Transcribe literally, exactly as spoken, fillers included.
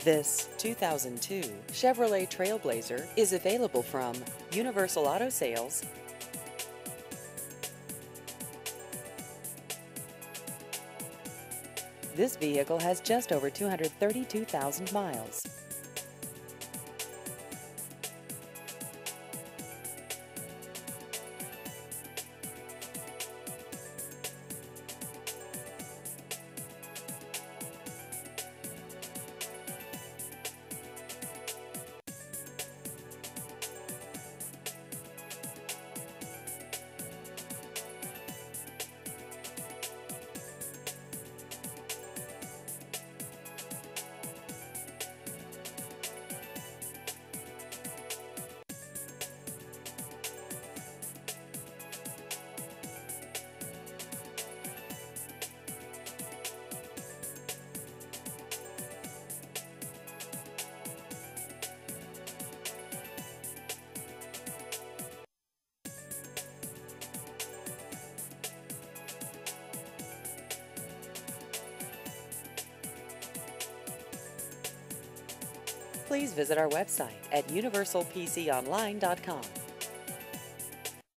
This two thousand two Chevrolet Trailblazer is available from Universal Auto Sales. This vehicle has just over two hundred thirty-two thousand miles. Please visit our website at universal p c online dot com.